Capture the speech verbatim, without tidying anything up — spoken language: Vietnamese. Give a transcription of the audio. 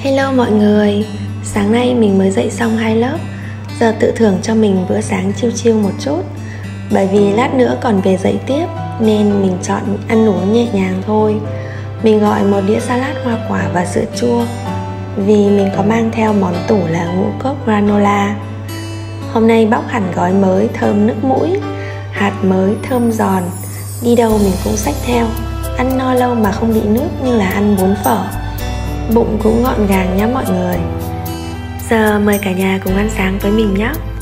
Hello mọi người, sáng nay mình mới dậy xong hai lớp. Giờ tự thưởng cho mình bữa sáng chill chill một chút. Bởi vì lát nữa còn về dậy tiếp nên mình chọn ăn uống nhẹ nhàng thôi. Mình gọi một đĩa salad hoa quả và sữa chua, vì mình có mang theo món tủ là ngũ cốc granola. Hôm nay bóc hẳn gói mới thơm nức mũi, hạt mới thơm giòn. Đi đâu mình cũng xách theo. Ăn no lâu mà không bị nước như là ăn bún phở. Bụng cũng gọn gàng nhá mọi người. Giờ mời cả nhà cùng ăn sáng với mình nhé.